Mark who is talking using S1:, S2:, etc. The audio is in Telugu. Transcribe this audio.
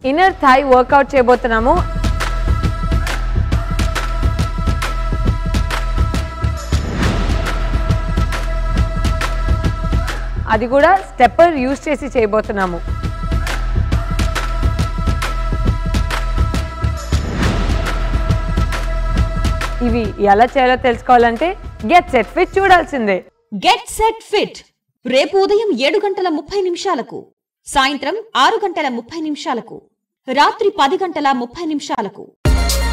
S1: ఇన్నర్ థై వర్కౌట్ చేయబోతున్నాము. అది కూడా స్టెప్పర్ యూజ్ చేసి చేయబోతున్నాము. ఇవి ఎలా చేయాలో తెలుసుకోవాలంటే గెట్ సెట్ ఫిట్ చూడాల్సిందే.
S2: గెట్ సెట్ ఫిట్ రేపు ఉదయం 7:30 సాయంత్రం 6:30 రాత్రి 10:30